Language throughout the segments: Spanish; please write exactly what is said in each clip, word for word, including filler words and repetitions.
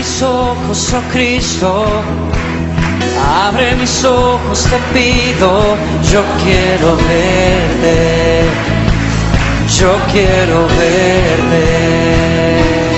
mis ojos, oh Cristo, abre mis ojos, te pido, yo quiero verte, yo quiero verte.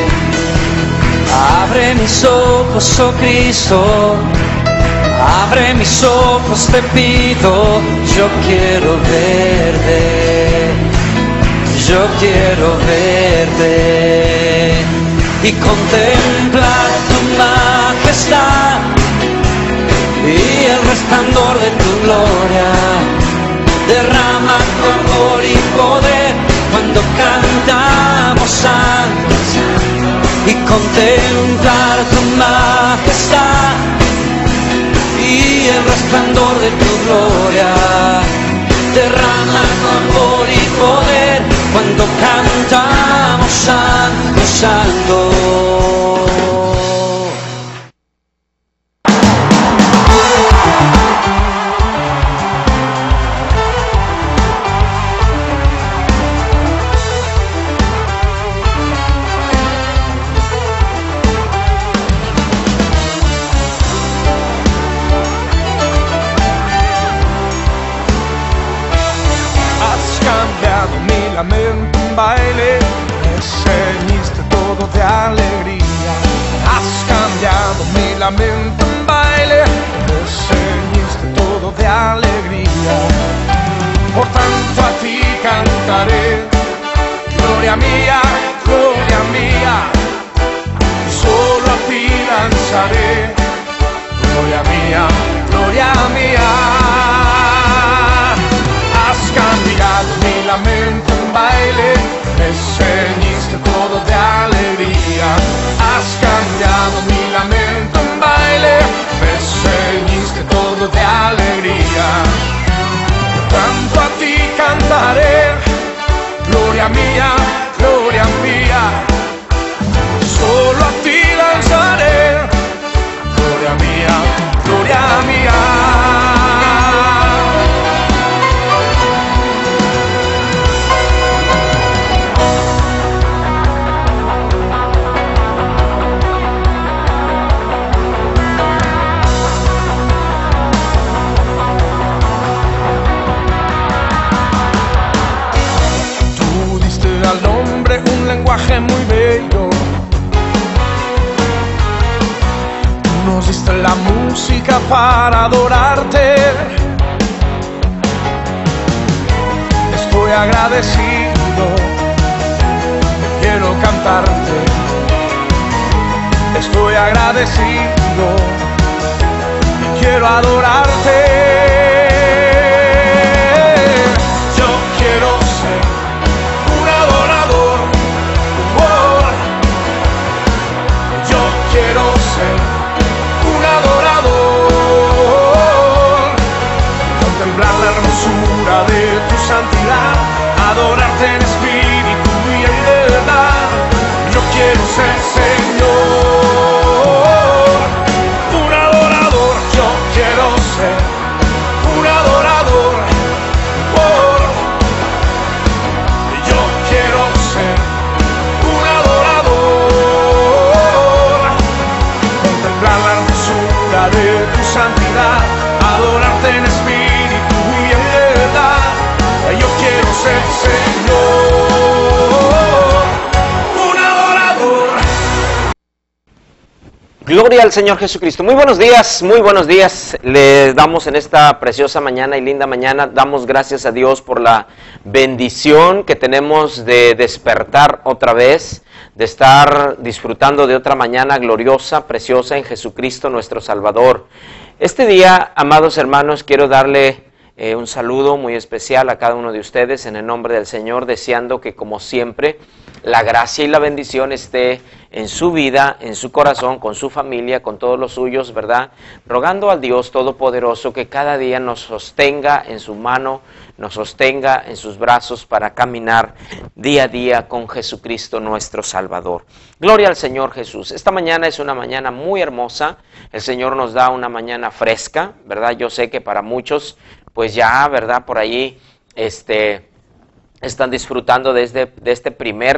Abre mis ojos, oh Cristo, abre mis ojos, te pido, yo quiero verte, yo quiero verte y contemplar tu majestad y el resplandor de tu gloria. Derrama tu amor y poder cuando cantamos santos y contemplar tu majestad y el resplandor de tu gloria. Derrama tu amor y poder cuando cantamos santo, santo. Lamento en baile, me ceñiste todo de alegría. Has cambiado mi lamento en baile, me ceñiste todo de alegría. Por tanto a ti cantaré, gloria mía, gloria mía, y solo a ti danzaré, gloria mía, gloria mía. Has cambiado mi lamento en baile, me ceñiste todo de alegría. Has cambiado mi lamento en baile, me ceñiste todo de alegría. Tanto a ti cantaré, gloria mía, gloria mía, solo a ti danzaré, gloria mía, gloria mía. Un lenguaje muy bello, tú nos diste la música para adorarte. Estoy agradecido, quiero cantarte. Estoy agradecido y quiero adorarte. Un adorador, contemplar la hermosura de tu santidad, adorarte en espíritu y en verdad. Yo quiero ser Señor, un adorador. Yo quiero ser un adorador. Oh, yo quiero ser un adorador, contemplar la hermosura de tu santidad, adorarte en espíritu y en verdad. Yo quiero ser Señor, un adorador. Gloria al Señor Jesucristo. Muy buenos días, muy buenos días. Le damos en esta preciosa mañana y linda mañana, damos gracias a Dios por la bendición que tenemos de despertar otra vez, de estar disfrutando de otra mañana gloriosa, preciosa en Jesucristo nuestro Salvador. Este día, amados hermanos, quiero darle eh, un saludo muy especial a cada uno de ustedes en el nombre del Señor, deseando que como siempre la gracia y la bendición esté en su vida, en su corazón, con su familia, con todos los suyos, ¿verdad? Rogando al Dios Todopoderoso que cada día nos sostenga en su mano, nos sostenga en sus brazos para caminar día a día con Jesucristo nuestro Salvador. Gloria al Señor Jesús. Esta mañana es una mañana muy hermosa. El Señor nos da una mañana fresca, ¿verdad? Yo sé que para muchos, pues ya, ¿verdad? Por ahí, este... están disfrutando de este, de este primer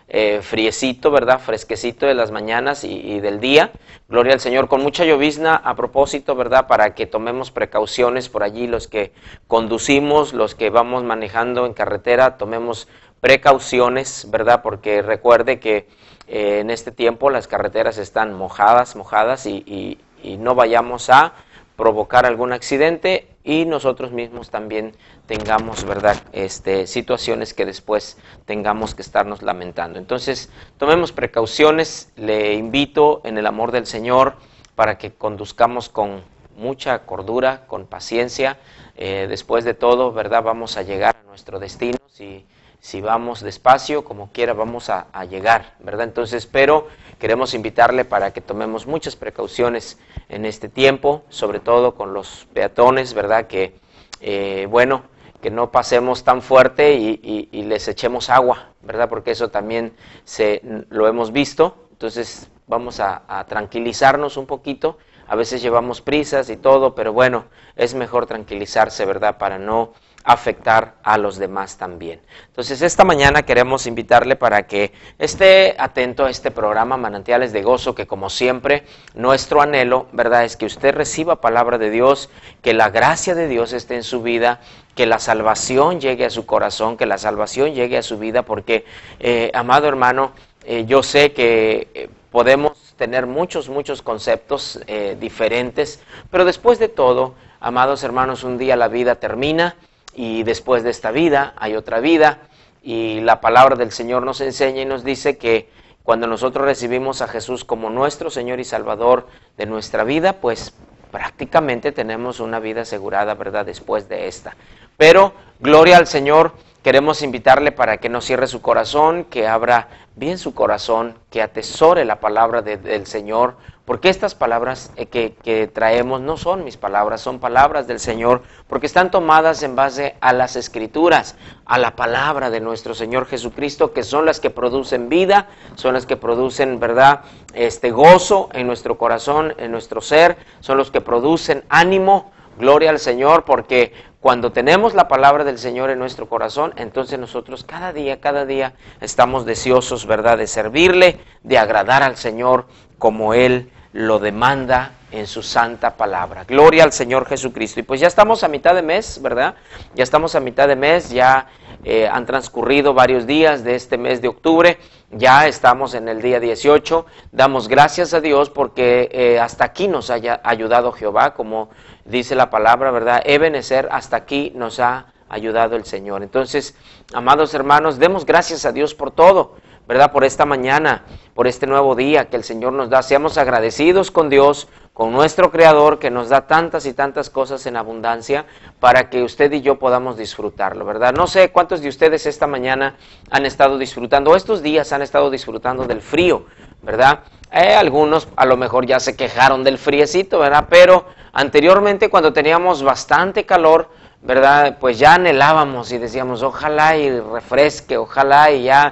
eh, friecito, ¿verdad? Fresquecito de las mañanas y, y del día. Gloria al Señor, con mucha llovizna a propósito, ¿verdad? Para que tomemos precauciones por allí, los que conducimos, los que vamos manejando en carretera, tomemos precauciones, ¿verdad? Porque recuerde que eh, en este tiempo las carreteras están mojadas, mojadas y, y, y no vayamos a provocar algún accidente y nosotros mismos también tengamos, ¿verdad?, este, situaciones que después tengamos que estarnos lamentando. Entonces, tomemos precauciones, le invito en el amor del Señor para que conduzcamos con mucha cordura, con paciencia. Eh, después de todo, ¿verdad?, vamos a llegar a nuestro destino. Si, si vamos despacio, como quiera, vamos a, a llegar, ¿verdad? Entonces, pero queremos invitarle para que tomemos muchas precauciones en este tiempo, sobre todo con los peatones, ¿verdad? Que, eh, bueno, que no pasemos tan fuerte y, y, y les echemos agua, ¿verdad? Porque eso también se, lo hemos visto. Entonces, vamos a, a tranquilizarnos un poquito. A veces llevamos prisas y todo, pero bueno, es mejor tranquilizarse, ¿verdad? Para no afectar a los demás también. Entonces, esta mañana queremos invitarle para que esté atento a este programa Manantiales de Gozo, que como siempre, nuestro anhelo, ¿verdad?, es que usted reciba palabra de Dios, que la gracia de Dios esté en su vida, que la salvación llegue a su corazón, que la salvación llegue a su vida, porque, eh, amado hermano, eh, yo sé que eh, podemos tener muchos, muchos conceptos eh, diferentes, pero después de todo, amados hermanos, un día la vida termina, y después de esta vida hay otra vida, y la palabra del Señor nos enseña y nos dice que cuando nosotros recibimos a Jesús como nuestro Señor y Salvador de nuestra vida, pues prácticamente tenemos una vida asegurada, ¿verdad?, después de esta. Pero, gloria al Señor, queremos invitarle para que no cierre su corazón, que abra bien su corazón, que atesore la palabra de, del Señor, porque estas palabras que, que traemos no son mis palabras, son palabras del Señor, porque están tomadas en base a las Escrituras, a la palabra de nuestro Señor Jesucristo, que son las que producen vida, son las que producen, ¿verdad?, este gozo en nuestro corazón, en nuestro ser, son los que producen ánimo. Gloria al Señor, porque cuando tenemos la palabra del Señor en nuestro corazón, entonces nosotros cada día, cada día estamos deseosos, ¿verdad?, de servirle, de agradar al Señor como Él lo demanda en su santa palabra. Gloria al Señor Jesucristo. Y pues ya estamos a mitad de mes, ¿verdad? Ya estamos a mitad de mes, ya eh, han transcurrido varios días de este mes de octubre, ya estamos en el día dieciocho. Damos gracias a Dios porque eh, hasta aquí nos haya ayudado Jehová, como dice la palabra, ¿verdad? Ebenezer, hasta aquí nos ha ayudado el Señor. Entonces, amados hermanos, demos gracias a Dios por todo, ¿verdad? Por esta mañana, por este nuevo día que el Señor nos da. Seamos agradecidos con Dios, con nuestro Creador, que nos da tantas y tantas cosas en abundancia para que usted y yo podamos disfrutarlo, ¿verdad? No sé cuántos de ustedes esta mañana han estado disfrutando, estos días han estado disfrutando del frío, ¿verdad? Eh, algunos a lo mejor ya se quejaron del friecito, ¿verdad? Pero anteriormente, cuando teníamos bastante calor, ¿verdad?, pues ya anhelábamos y decíamos, ojalá y refresque, ojalá y ya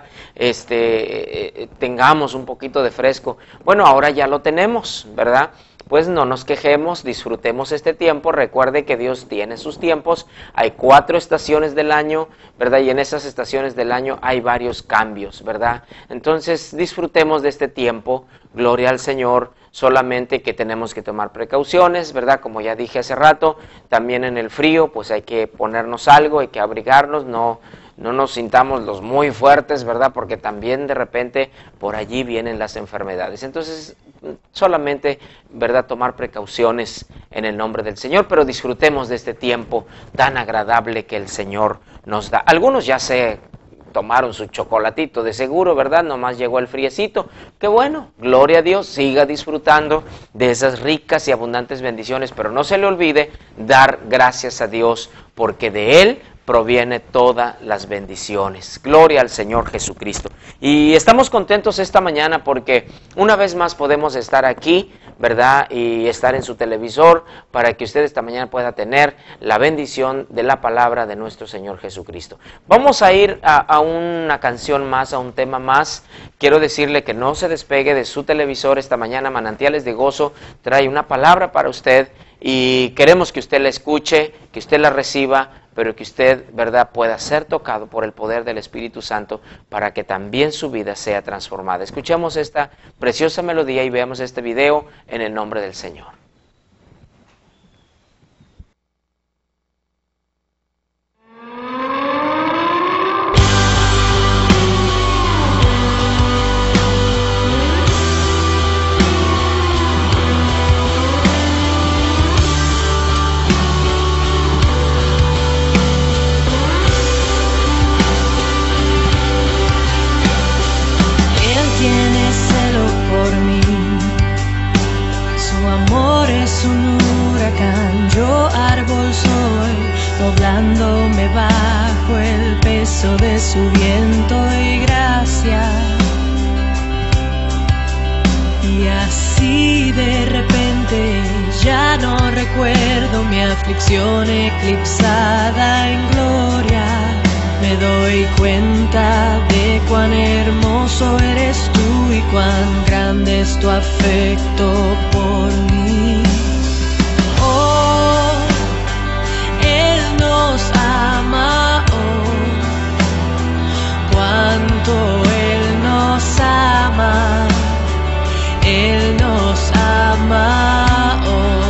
este, eh, tengamos un poquito de fresco. Bueno, ahora ya lo tenemos, ¿verdad? Pues no nos quejemos, disfrutemos este tiempo. Recuerde que Dios tiene sus tiempos, hay cuatro estaciones del año, ¿verdad? Y en esas estaciones del año hay varios cambios, ¿verdad? Entonces disfrutemos de este tiempo, gloria al Señor. Solamente que tenemos que tomar precauciones, ¿verdad? Como ya dije hace rato, también en el frío, pues hay que ponernos algo, hay que abrigarnos, no, no nos sintamos los muy fuertes, ¿verdad? Porque también de repente por allí vienen las enfermedades. Entonces, solamente, ¿verdad?, tomar precauciones en el nombre del Señor, pero disfrutemos de este tiempo tan agradable que el Señor nos da. Algunos ya se tomaron su chocolatito de seguro, ¿verdad? Nomás llegó el friecito. Qué bueno, gloria a Dios, siga disfrutando de esas ricas y abundantes bendiciones, pero no se le olvide dar gracias a Dios, porque de Él proviene todas las bendiciones. Gloria al Señor Jesucristo. Y estamos contentos esta mañana porque una vez más podemos estar aquí, ¿verdad? Y estar en su televisor para que usted esta mañana pueda tener la bendición de la palabra de nuestro Señor Jesucristo. Vamos a ir a, a una canción más, a un tema más. Quiero decirle que no se despegue de su televisor esta mañana. Manantiales de Gozo trae una palabra para usted y queremos que usted la escuche, que usted la reciba, pero que usted, ¿verdad?, pueda ser tocado por el poder del Espíritu Santo para que también su vida sea transformada. Escuchemos esta preciosa melodía y veamos este video en el nombre del Señor. Doblándome bajo el peso de su viento y gracia. Y así de repente ya no recuerdo mi aflicción eclipsada en gloria. Me doy cuenta de cuán hermoso eres tú y cuán grande es tu afecto por mí. Ama, oh, cuánto Él nos ama, Él nos ama, oh.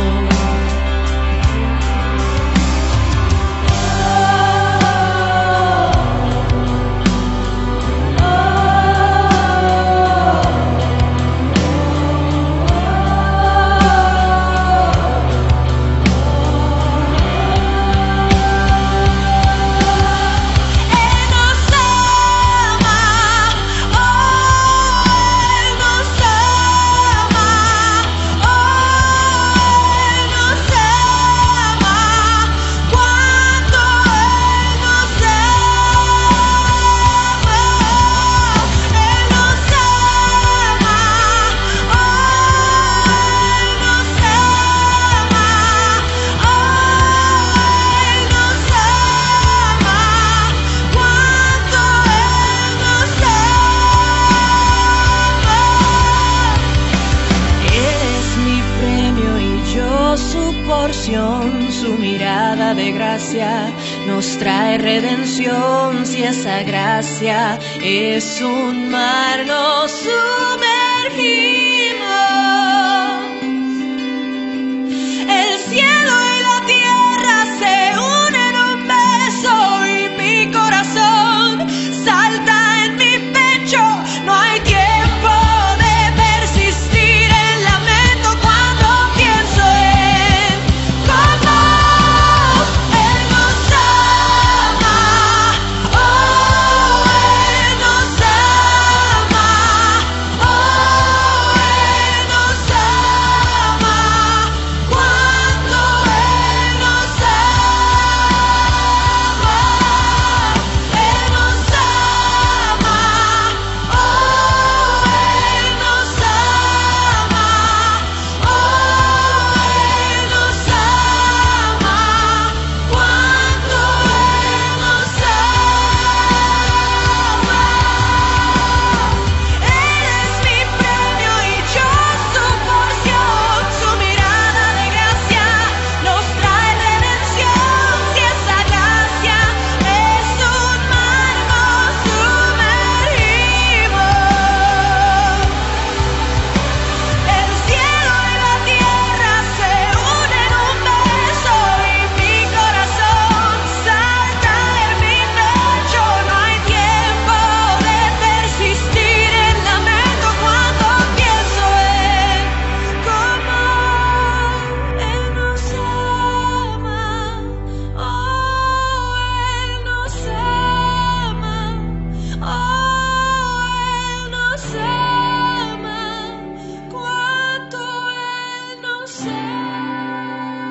Su mirada de gracia nos trae redención. Si esa gracia es un mar, nos sumergimos. El cielo y la tierra se unen en un beso y mi corazón salta en mi pecho. No hay tiempo de persistir en lamento cuando pienso en cómo Él nos ama. Oh, Él nos ama. Oh, Él nos ama. Cuánto Él nos ama. Él nos ama. Oh, Él nos ama. Oh, Él nos ama. Cuánto Él nos ama. Él es mi premio y yo su porción. Su mirada de gracia nos trae redención. Si esa gracia es un mar, nos sumergimos. El cielo y la tierra se unen en un beso y mi corazón salta en mi pecho. No hay tiempo de persistir en lamento cuando pienso en cómo Él nos ama. Oh, Él nos ama. Oh, Él nos ama. Cuánto Él nos ama.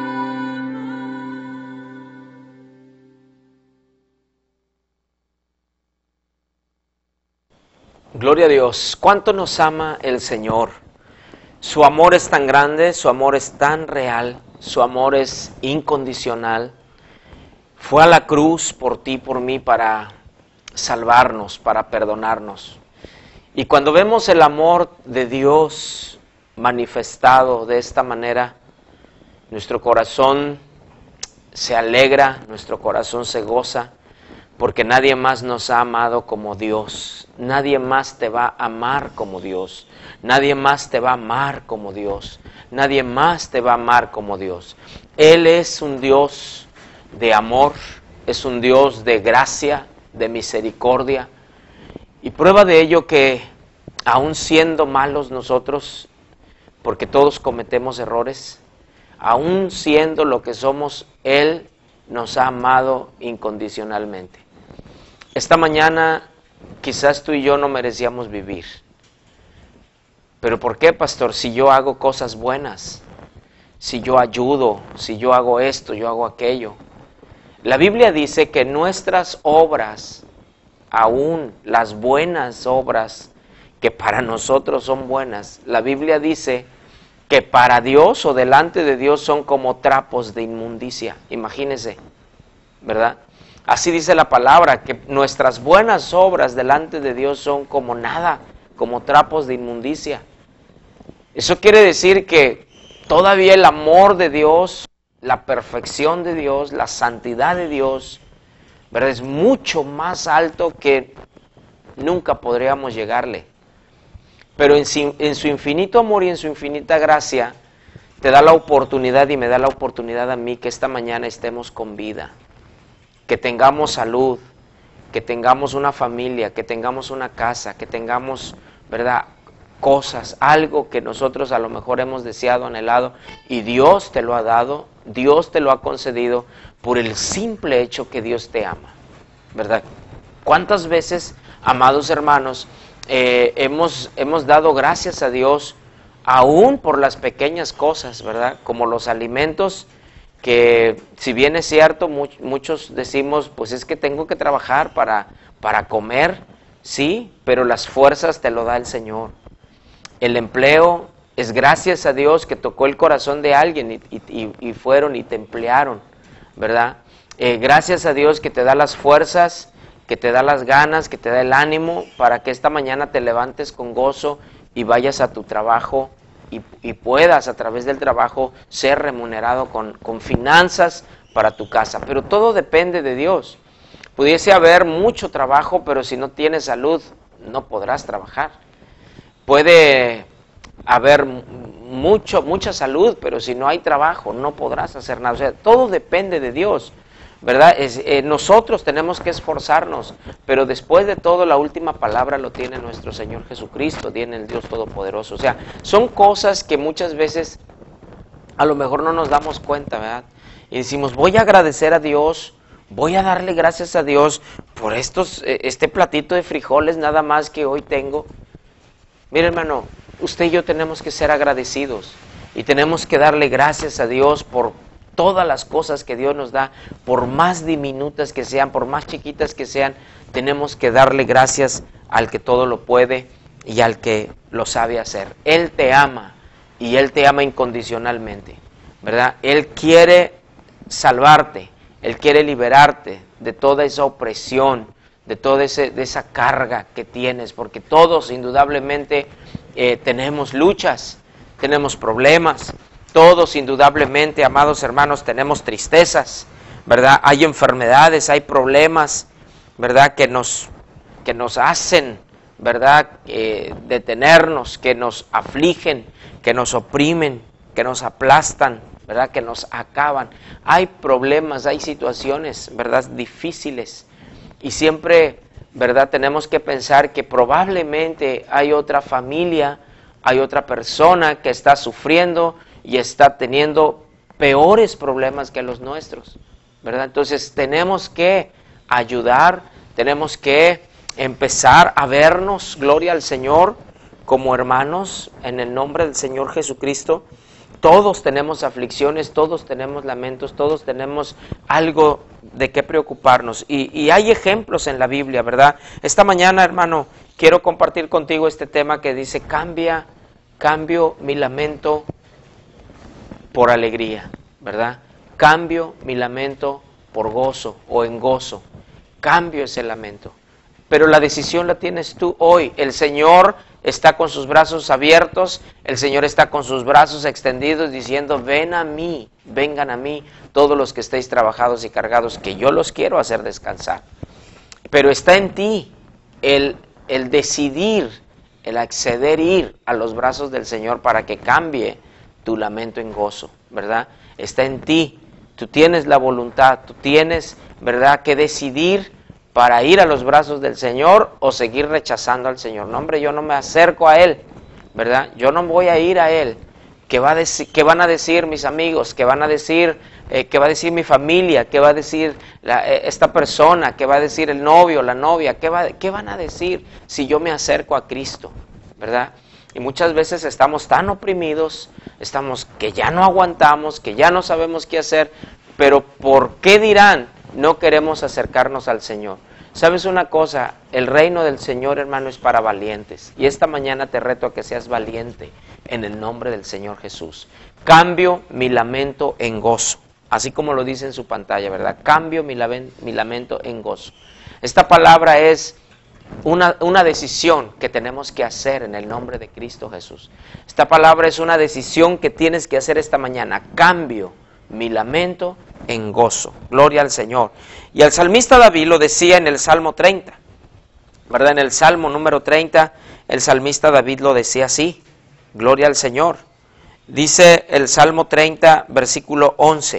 Gloria a Dios. ¿Cuánto nos ama el Señor? Su amor es tan grande, su amor es tan real, su amor es incondicional. Fue a la cruz por ti, por mí, para salvarnos, para perdonarnos. Y cuando vemos el amor de Dios manifestado de esta manera, nuestro corazón se alegra, nuestro corazón se goza, porque nadie más nos ha amado como Dios. Nadie más te va a amar como Dios. Nadie más te va a amar como Dios. Nadie más te va a amar como Dios. Él es un Dios de amor, es un Dios de gracia, de misericordia. Y prueba de ello que, aun siendo malos nosotros, porque todos cometemos errores, aun siendo lo que somos, Él nos ha amado incondicionalmente. Esta mañana quizás tú y yo no merecíamos vivir. ¿Pero por qué, pastor? Si yo hago cosas buenas, si yo ayudo, si yo hago esto, yo hago aquello. La Biblia dice que nuestras obras, aún las buenas obras que para nosotros son buenas, la Biblia dice que para Dios o delante de Dios son como trapos de inmundicia. Imagínense, ¿verdad? Así dice la palabra, que nuestras buenas obras delante de Dios son como nada, como trapos de inmundicia. Eso quiere decir que todavía el amor de Dios, la perfección de Dios, la santidad de Dios, ¿verdad?, es mucho más alto que nunca podríamos llegarle. Pero en su, en su infinito amor y en su infinita gracia, te da la oportunidad y me da la oportunidad a mí que esta mañana estemos con vida, que tengamos salud, que tengamos una familia, que tengamos una casa, que tengamos, ¿verdad?, cosas, algo que nosotros a lo mejor hemos deseado, anhelado, y Dios te lo ha dado, Dios te lo ha concedido por el simple hecho que Dios te ama, ¿verdad? ¿Cuántas veces, amados hermanos, eh, hemos, hemos dado gracias a Dios aún por las pequeñas cosas, ¿verdad? Como los alimentos, que si bien es cierto, much, muchos decimos, pues es que tengo que trabajar para, para comer, sí, pero las fuerzas te lo da el Señor. El empleo es gracias a Dios que tocó el corazón de alguien y, y, y fueron y te emplearon, ¿verdad? Eh, gracias a Dios que te da las fuerzas, que te da las ganas, que te da el ánimo para que esta mañana te levantes con gozo y vayas a tu trabajo y, y puedas a través del trabajo ser remunerado con, con finanzas para tu casa. Pero todo depende de Dios. Pudiese haber mucho trabajo, pero si no tienes salud, no podrás trabajar. Puede haber mucho, mucha salud, pero si no hay trabajo, no podrás hacer nada. O sea, todo depende de Dios, ¿verdad? Es, eh, nosotros tenemos que esforzarnos, pero después de todo, la última palabra lo tiene nuestro Señor Jesucristo, tiene el Dios Todopoderoso. O sea, son cosas que muchas veces a lo mejor no nos damos cuenta, ¿verdad? Y decimos, voy a agradecer a Dios, voy a darle gracias a Dios por estos, eh, este platito de frijoles nada más que hoy tengo. Mire, hermano, usted y yo tenemos que ser agradecidos y tenemos que darle gracias a Dios por todas las cosas que Dios nos da, por más diminutas que sean, por más chiquitas que sean, tenemos que darle gracias al que todo lo puede y al que lo sabe hacer. Él te ama y Él te ama incondicionalmente, ¿verdad? Él quiere salvarte, Él quiere liberarte de toda esa opresión, de toda ese, de esa carga que tienes, porque todos indudablemente eh, tenemos luchas, tenemos problemas, todos indudablemente, amados hermanos, tenemos tristezas, ¿verdad? Hay enfermedades, hay problemas, ¿verdad?, que nos, que nos hacen, ¿verdad?, eh, detenernos, que nos afligen, que nos oprimen, que nos aplastan, ¿verdad?, que nos acaban. Hay problemas, hay situaciones, ¿verdad?, difíciles. Y siempre, ¿verdad?, tenemos que pensar que probablemente hay otra familia, hay otra persona que está sufriendo y está teniendo peores problemas que los nuestros, ¿verdad? Entonces tenemos que ayudar, tenemos que empezar a vernos, gloria al Señor, como hermanos en el nombre del Señor Jesucristo. Todos tenemos aflicciones, todos tenemos lamentos, todos tenemos algo de qué preocuparnos. Y, y hay ejemplos en la Biblia, ¿verdad? Esta mañana, hermano, quiero compartir contigo este tema que dice, cambia, cambio mi lamento por alegría, ¿verdad? Cambio mi lamento por gozo o en gozo. Cambio ese lamento. Pero la decisión la tienes tú hoy. El Señor está con sus brazos abiertos, el Señor está con sus brazos extendidos diciendo, ven a mí, vengan a mí, todos los que estéis trabajados y cargados, que yo los quiero hacer descansar. Pero está en ti el, el decidir, el acceder, ir a los brazos del Señor para que cambie tu lamento en gozo, ¿verdad? Está en ti, tú tienes la voluntad, tú tienes, ¿verdad?, que decidir para ir a los brazos del Señor o seguir rechazando al Señor. No, hombre, yo no me acerco a Él, ¿verdad? Yo no voy a ir a Él. ¿Qué, va a decir, qué van a decir mis amigos? ¿Qué van a decir, eh, qué va a decir mi familia? ¿Qué va a decir la, eh, esta persona? ¿Qué va a decir el novio, la novia? ¿Qué, va, ¿Qué van a decir si yo me acerco a Cristo? ¿Verdad? Y muchas veces estamos tan oprimidos, estamos que ya no aguantamos, que ya no sabemos qué hacer, pero ¿por qué dirán? No queremos acercarnos al Señor. ¿Sabes una cosa? El reino del Señor, hermano, es para valientes. Y esta mañana te reto a que seas valiente en el nombre del Señor Jesús. Cambio mi lamento en gozo. Así como lo dice en su pantalla, ¿verdad? Cambio mi, mi lamento en gozo. Esta palabra es una, una decisión que tenemos que hacer en el nombre de Cristo Jesús. Esta palabra es una decisión que tienes que hacer esta mañana. Cambio mi lamento en gozo. Gloria al Señor. Y el salmista David lo decía en el Salmo treinta, ¿verdad? En el Salmo número treinta, el salmista David lo decía así. Gloria al Señor. Dice el Salmo treinta, versículo once.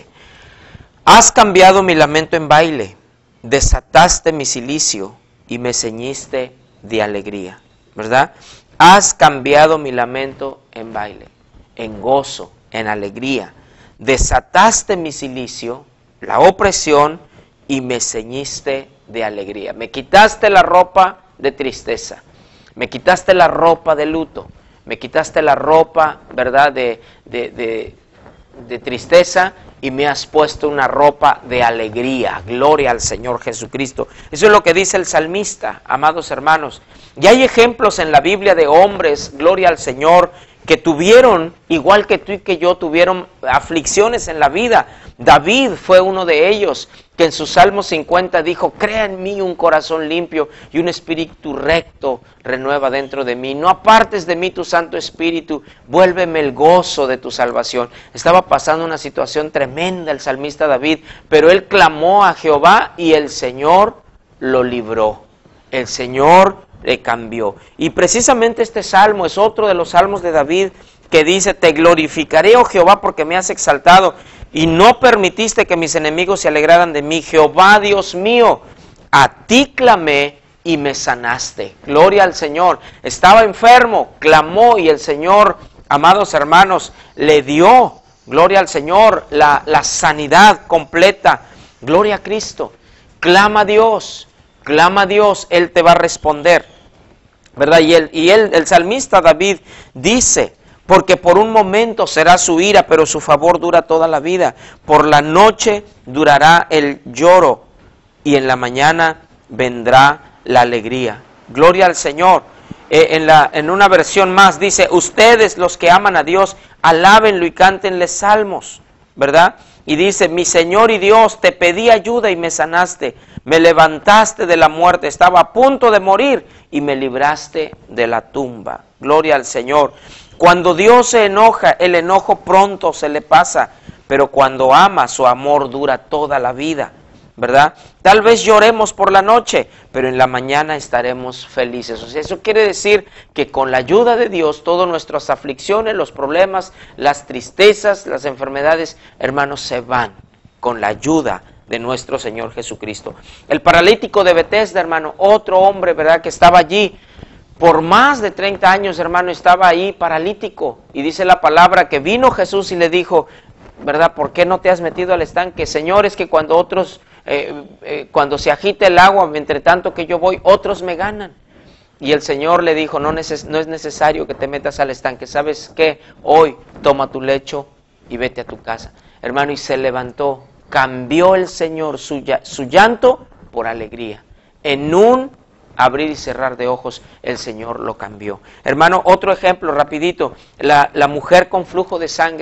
Has cambiado mi lamento en baile, desataste mi cilicio y me ceñiste de alegría, ¿verdad? Has cambiado mi lamento en baile, en gozo, en alegría. Desataste mi cilicio, la opresión, y me ceñiste de alegría. Me quitaste la ropa de tristeza, me quitaste la ropa de luto, me quitaste la ropa, ¿verdad?, de, de, de, de tristeza, y me has puesto una ropa de alegría. Gloria al Señor Jesucristo. Eso es lo que dice el salmista, amados hermanos. Y hay ejemplos en la Biblia de hombres, gloria al Señor, que tuvieron, igual que tú y que yo, tuvieron aflicciones en la vida. David fue uno de ellos, que en su Salmo cincuenta dijo, crea en mí un corazón limpio y un espíritu recto renueva dentro de mí. No apartes de mí tu Santo Espíritu, vuélveme el gozo de tu salvación. Estaba pasando una situación tremenda el salmista David, pero él clamó a Jehová y el Señor lo libró. El Señor le cambió. Y precisamente este salmo es otro de los salmos de David que dice, te glorificaré, oh Jehová, porque me has exaltado y no permitiste que mis enemigos se alegraran de mí. Jehová, Dios mío, a ti clamé y me sanaste. Gloria al Señor. Estaba enfermo, clamó y el Señor, amados hermanos, le dio, gloria al Señor, la, la sanidad completa. Gloria a Cristo. Clama a Dios, clama a Dios, Él te va a responder, ¿verdad? Y, él, y él, el salmista David dice, porque por un momento será su ira, pero su favor dura toda la vida. Por la noche durará el lloro y en la mañana vendrá la alegría. Gloria al Señor. Eh, en, la, en una versión más dice, ustedes los que aman a Dios, alábenlo y cántenle salmos, ¿verdad? Y dice, mi Señor y Dios, te pedí ayuda y me sanaste. Me levantaste de la muerte, estaba a punto de morir y me libraste de la tumba. Gloria al Señor. Cuando Dios se enoja, el enojo pronto se le pasa, pero cuando ama, su amor dura toda la vida, ¿verdad? Tal vez lloremos por la noche, pero en la mañana estaremos felices. O sea, eso quiere decir que con la ayuda de Dios, todas nuestras aflicciones, los problemas, las tristezas, las enfermedades, hermanos, se van con la ayuda de nuestro Señor Jesucristo. El paralítico de Betesda, hermano, otro hombre, ¿verdad?, que estaba allí por más de treinta años, hermano, estaba ahí paralítico. Y dice la palabra que vino Jesús y le dijo, ¿verdad?, ¿por qué no te has metido al estanque? Señor, es que cuando otros, eh, eh, cuando se agita el agua, entre tanto que yo voy, otros me ganan. Y el Señor le dijo, no, neces no es necesario que te metas al estanque. ¿Sabes qué? Hoy toma tu lecho y vete a tu casa. Hermano, y se levantó. Cambió el Señor su, su llanto por alegría. En un abrir y cerrar de ojos, el Señor lo cambió. Hermano, otro ejemplo rapidito, la, la mujer con flujo de sangre,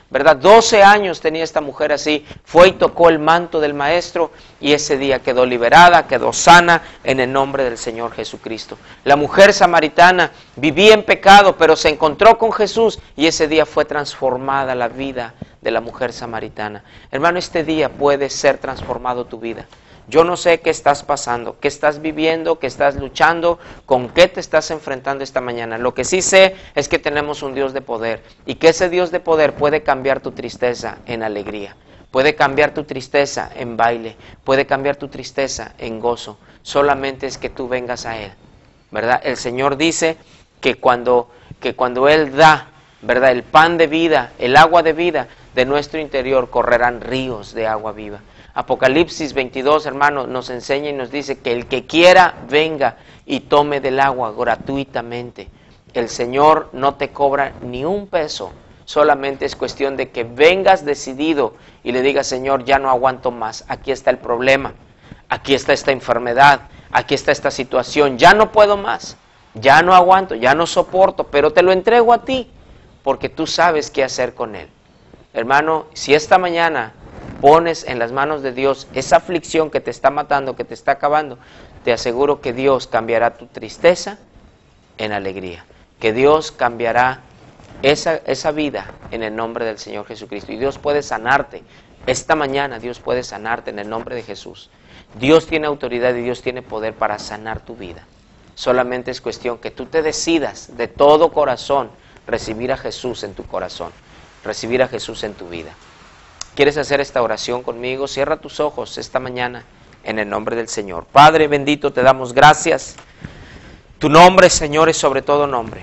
¿verdad? doce años tenía esta mujer así, fue y tocó el manto del maestro y ese día quedó liberada, quedó sana en el nombre del Señor Jesucristo. La mujer samaritana vivía en pecado, pero se encontró con Jesús y ese día fue transformada la vida de la mujer samaritana. Hermano, este día puede ser transformado tu vida. Yo no sé qué estás pasando, qué estás viviendo, qué estás luchando, con qué te estás enfrentando esta mañana. Lo que sí sé es que tenemos un Dios de poder y que ese Dios de poder puede cambiar tu tristeza en alegría, puede cambiar tu tristeza en baile, puede cambiar tu tristeza en gozo. Solamente es que tú vengas a Él, ¿verdad? El Señor dice que cuando, que cuando Él da, ¿verdad?, el pan de vida, el agua de vida, de nuestro interior correrán ríos de agua viva. Apocalipsis veintidós, hermano, nos enseña y nos dice que el que quiera venga y tome del agua gratuitamente. El Señor no te cobra ni un peso, solamente es cuestión de que vengas decidido y le digas, Señor, ya no aguanto más, aquí está el problema, aquí está esta enfermedad, aquí está esta situación, ya no puedo más, ya no aguanto, ya no soporto, pero te lo entrego a ti, porque tú sabes qué hacer con él. Hermano, si esta mañana pones en las manos de Dios esa aflicción que te está matando, que te está acabando, te aseguro que Dios cambiará tu tristeza en alegría, que Dios cambiará esa, esa vida en el nombre del Señor Jesucristo. Y Dios puede sanarte. Esta mañana Dios puede sanarte en el nombre de Jesús. Dios tiene autoridad y Dios tiene poder para sanar tu vida. Solamente es cuestión que tú te decidas de todo corazón recibir a Jesús en tu corazón, recibir a Jesús en tu vida. ¿Quieres hacer esta oración conmigo? Cierra tus ojos esta mañana en el nombre del Señor. Padre bendito, te damos gracias. Tu nombre, Señor, es sobre todo nombre.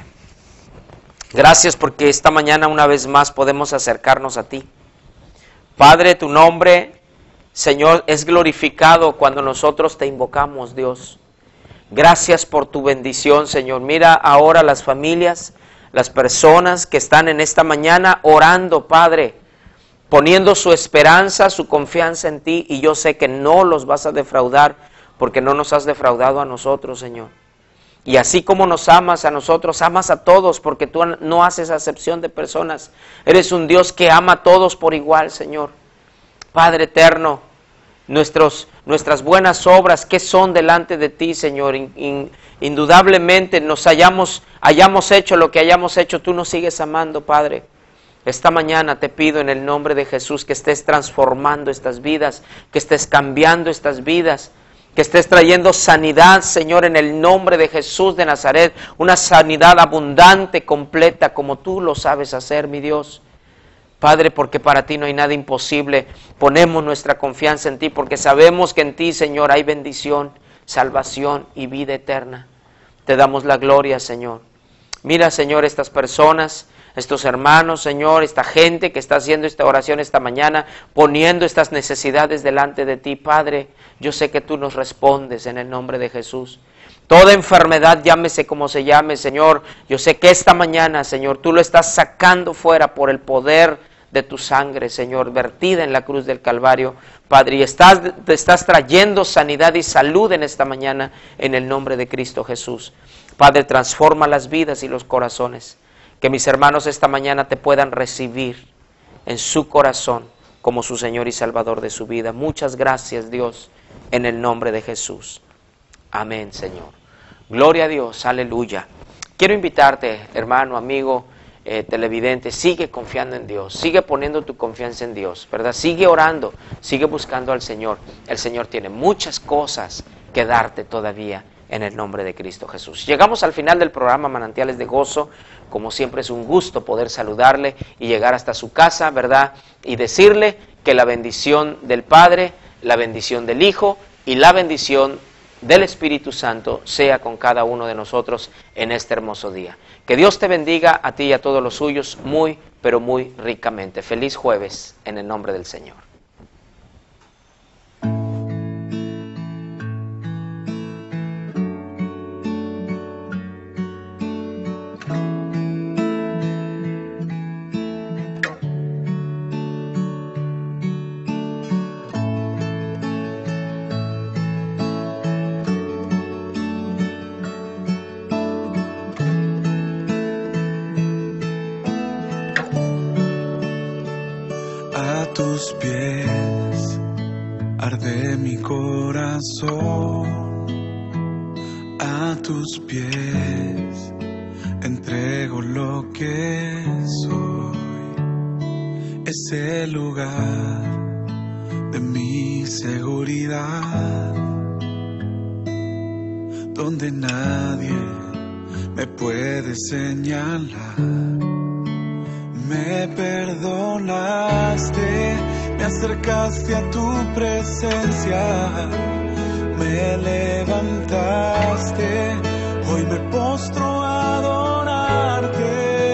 Gracias porque esta mañana una vez más podemos acercarnos a ti. Padre, tu nombre, Señor, es glorificado cuando nosotros te invocamos, Dios. Gracias por tu bendición, Señor. Mira ahora las familias, las personas que están en esta mañana orando, Padre, poniendo su esperanza, su confianza en ti, y yo sé que no los vas a defraudar, porque no nos has defraudado a nosotros, Señor. Y así como nos amas a nosotros, amas a todos, porque tú no haces acepción de personas. Eres un Dios que ama a todos por igual, Señor. Padre eterno, nuestros, nuestras buenas obras, ¿qué son delante de ti, Señor? In, in, indudablemente nos hayamos, hayamos hecho lo que hayamos hecho, tú nos sigues amando, Padre. Esta mañana te pido en el nombre de Jesús que estés transformando estas vidas, que estés cambiando estas vidas, que estés trayendo sanidad, Señor, en el nombre de Jesús de Nazaret, una sanidad abundante, completa, como tú lo sabes hacer, mi Dios. Padre, porque para ti no hay nada imposible, ponemos nuestra confianza en ti, porque sabemos que en ti, Señor, hay bendición, salvación y vida eterna. Te damos la gloria, Señor. Mira, Señor, estas personas, estos hermanos, Señor, esta gente que está haciendo esta oración esta mañana, poniendo estas necesidades delante de ti, Padre, yo sé que tú nos respondes en el nombre de Jesús. Toda enfermedad, llámese como se llame, Señor, yo sé que esta mañana, Señor, tú lo estás sacando fuera por el poder de tu sangre, Señor, vertida en la cruz del Calvario, Padre, y estás, te estás trayendo sanidad y salud en esta mañana en el nombre de Cristo Jesús. Padre, transforma las vidas y los corazones. Que mis hermanos esta mañana te puedan recibir en su corazón como su Señor y Salvador de su vida. Muchas gracias, Dios, en el nombre de Jesús. Amén, Señor. Gloria a Dios, aleluya. Quiero invitarte, hermano, amigo, eh, televidente, sigue confiando en Dios, sigue poniendo tu confianza en Dios, ¿verdad? Sigue orando, sigue buscando al Señor. El Señor tiene muchas cosas que darte todavía en el nombre de Cristo Jesús. Llegamos al final del programa Manantiales de Gozo. Como siempre es un gusto poder saludarle y llegar hasta su casa, ¿verdad? Y decirle que la bendición del Padre, la bendición del Hijo y la bendición del Espíritu Santo sea con cada uno de nosotros en este hermoso día. Que Dios te bendiga a ti y a todos los suyos muy, pero muy ricamente. Feliz jueves en el nombre del Señor. tus pies arde mi corazón, a tus pies entrego lo que soy. Es el lugar de mi seguridad, donde nadie me puede señalar. Me perdonaste, me acercaste a tu presencia, me levantaste, hoy me postro a adorarte.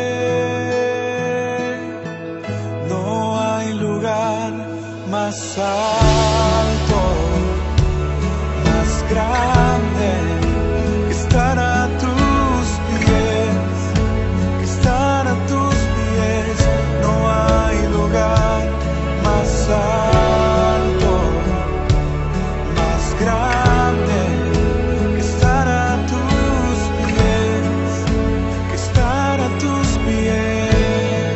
No hay lugar más alto, más grande que estar a tus pies, que estar a tus pies. No hay lugar más alto, más grande que estar a tus pies, que estar a tus pies.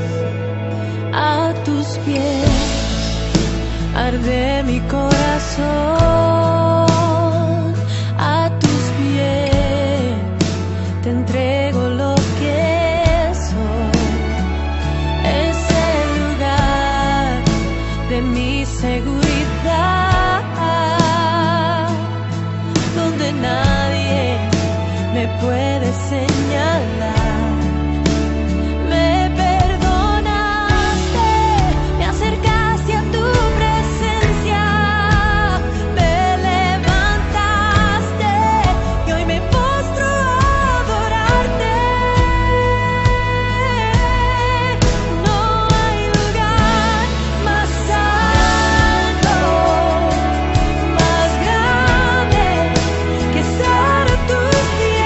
A tus pies arde mi corazón. Puede señalar. Me perdonaste, me acercaste a tu presencia, me levantaste y hoy me postro a adorarte. No hay lugar más alto, más grande que estar a tus pies.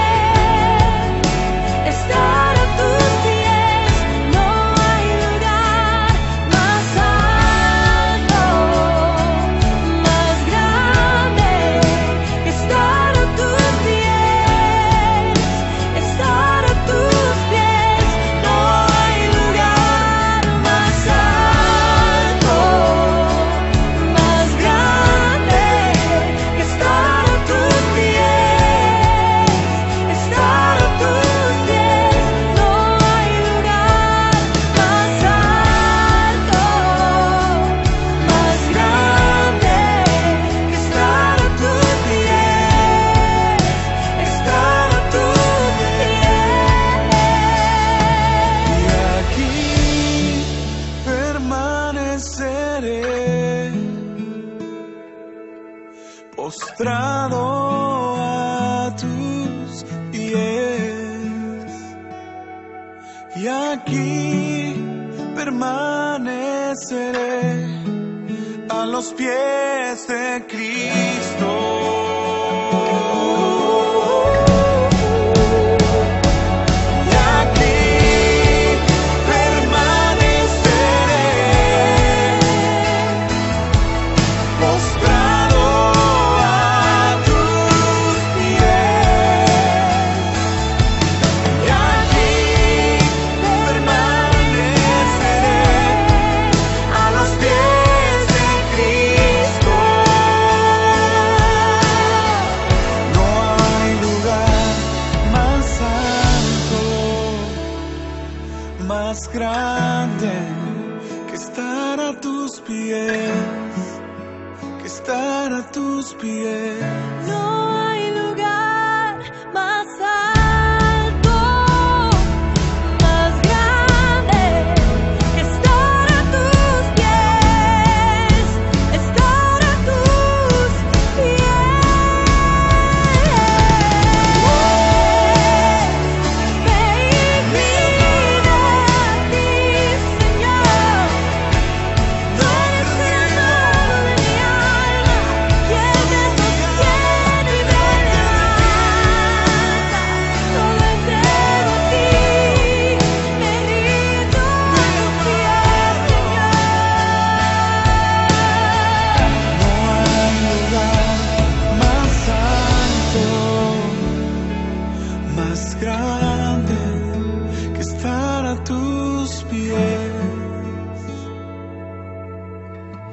Estar a tus pies, no hay lugar más alto, más grande que estar a tus pies, estar a tus pies. No hay lugar más alto, más grande que estar a tus pies, estar a tus pies. No hay lugar más alto, más grande que estar a tus pies, estar a tus pies. Y aquí permaneceré, postrado a tus pies. Y aquí permaneceré a los pies de Cristo. Y aquí permaneceré, postrado a tus pies. Y aquí permaneceré a los pies de Cristo. No hay lugar más alto, más grande que estar a tus pies, que estar a tus pies. No hay lugar más alto, más grande que estar a tus pies, estar a tus pies. Ve y mira a ti, Señor. Tú eres el amor de mi alma, y el de tus pies.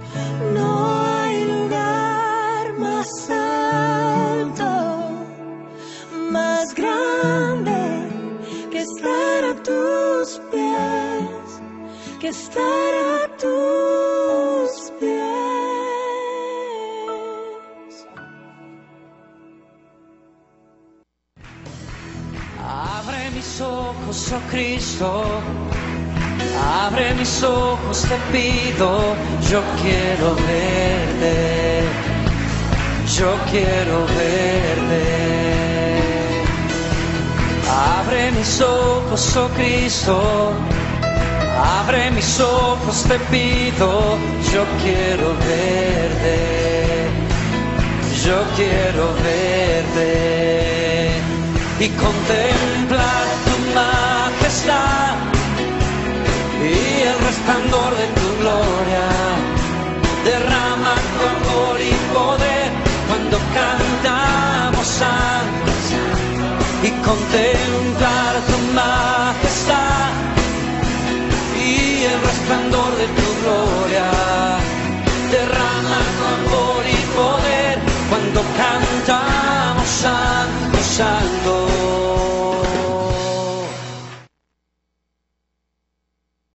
No hay lugar más alto, más grande que estar a tus pies, que estar a tus pies. Abre mis ojos, oh Cristo, abre mis ojos, te pido, yo quiero verte, yo quiero verte. Abre mis ojos, oh Cristo, abre mis ojos, te pido, yo quiero verte, yo quiero verte y contemplar tu majestad y el resplandor de tu gloria. Derrama tu amor y poder cuando cantamos santos y contemplar tu majestad y el resplandor de tu gloria. Derrama tu amor y poder cuando cantamos santo, santo.